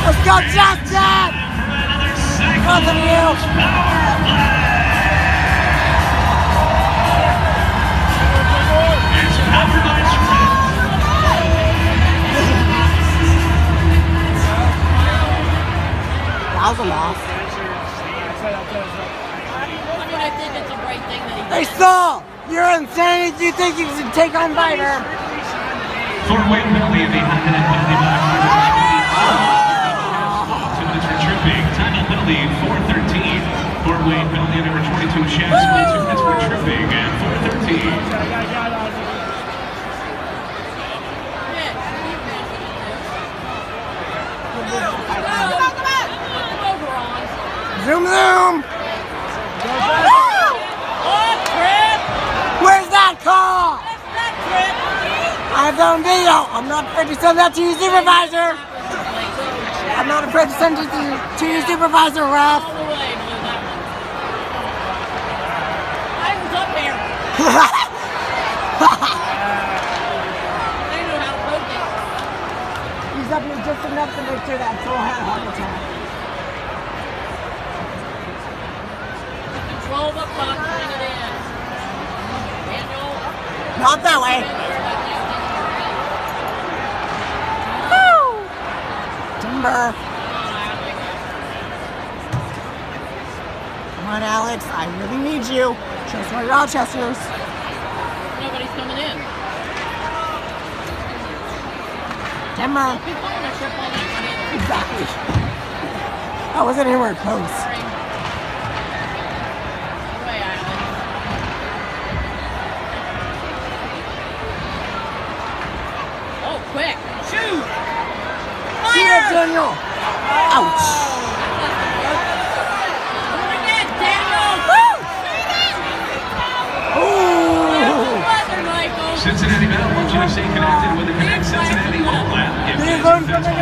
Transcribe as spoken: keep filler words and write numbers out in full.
Let's go, Justin! Both of you! It's powered by Sprint. That was a loss. I mean, I think it's a great thing that he Hey, Saul! You're insane if you think you can take on Viper. Fort Wayne penalty of the Hamilton and penalty box. Two minutes for tripping. Timeout penalty four thirteen. Fort Wayne penalty number twenty-two. Shaq Smith. Two minutes for tripping and four thirteen. Zoom, zoom! Where's that call? I have on video. I'm not afraid to send that to you, supervisor. I'm not afraid to send it to, to you, supervisor, ref. I was up there. They know how to poke it. He's up here just enough to make sure that Troll had a heart attack. Control the puck, bring it in. Daniel. Not that way. Woo! Timber. Come on, Alex. I really need you. Just my Rochesters. Nobody's coming in. Timber. People are going to trip on that one in. Exactly. I wasn't anywhere close. Sorry. Away, Alex. Oh, quick. Shoot! See Fire! it, Daniel. Ouch. Bring it, Daniel! Ooh. Weather, Michael. Cincinnati Bell wants you to stay connected with the Connect Cincinnati mobile app. Give He's kids going and for the